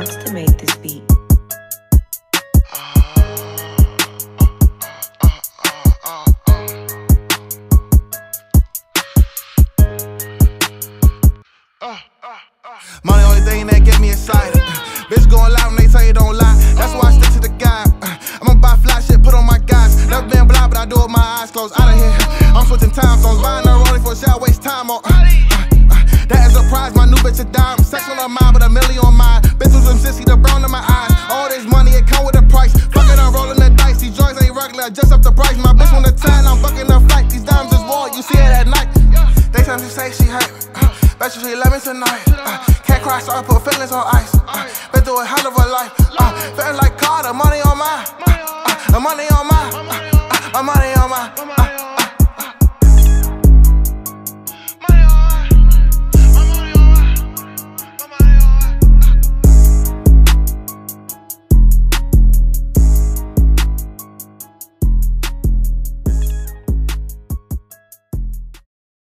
to make this beat. Money only thing that get me excited. Bitch going loud when they tell you don't lie. That's why I stick to the guy. I'ma buy fly shit, put on my guys. Never been blind, but I do it with my eyes closed. Out of here, I'm switching time zones. Buying a rolling for a shot, waste time on. That is a prize, my new bitch a dime. Sex on her mind, but a million on mine. Bitch with some sissy, the brown in my eyes. All this money, it come with a price. Fucking, I'm rolling the dice. These joints ain't regular, just up the price. My bitch on the time, I'm fucking the flight. These diamonds is war, you see it at night. They time she say she hurt me. Bet you she love me tonight. Can't cry, so I put feelings on ice. Been through a hell of a life. Feeling like Carter, money on mine. Money on mine. Money on mine.